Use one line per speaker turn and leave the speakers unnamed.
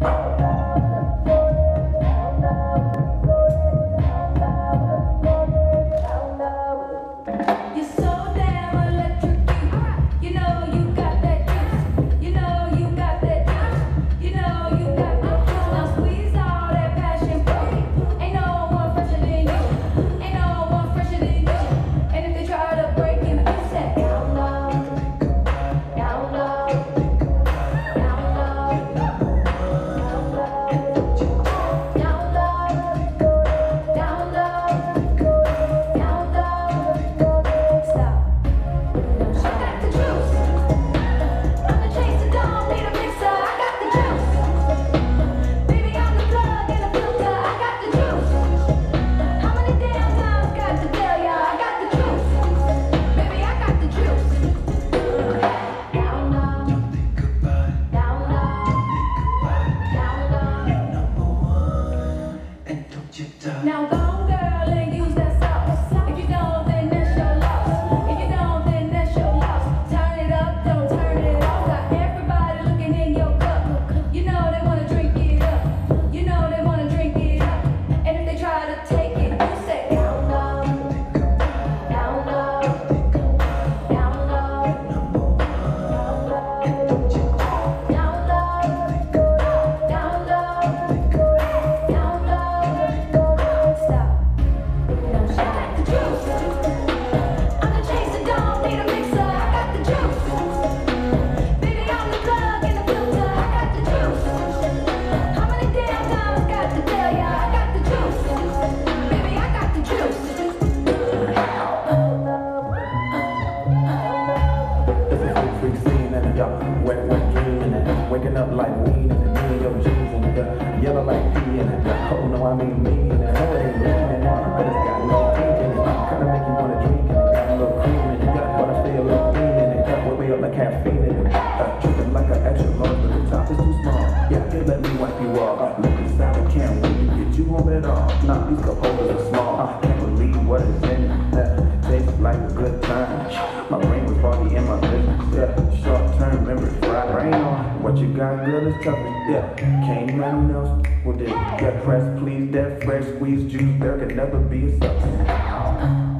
Now go, girl, and use that sauce. If you don't, then that's your loss. If you don't, then that's your loss. Turn it up, don't turn it off. Got everybody looking in your cup. You know they wanna drink it up. You know they wanna drink it up. And if they try to take it, you say down low, down low, down low, down low, down low, down low, down low. Stop. Now she got the juice. I'm the chaser, don't need a mixer. I got the juice. Baby, I'm the plug in the filter. I got the juice. How many damn times got to tell ya? I got the juice. Baby, I got the juice.
It's a freak scene and a wet dream and a waking up like weed and the knee in your jeans and the yellow like pee and oh no, I mean me and I know it ain't lean and but it's got no pink in it. Kinda make you wanna drink and it got a little cream in it, but I feel a little lean in it. Got way up like caffeine in it. Tripping like an extra large, but the top is too small. Yeah, here let me wipe you off. Look inside, I can't wait to get you home at all. Nah, these cup holders are small. I can't believe what is in it. Tastes like a good time. My brain was foggy in my business. Yeah, short term memory fried. Rain on. What you got, girl, is toughin'. Yeah, can't nothing else. Well, then, get pressed, please. That fresh squeezed juice, there can never be a substance.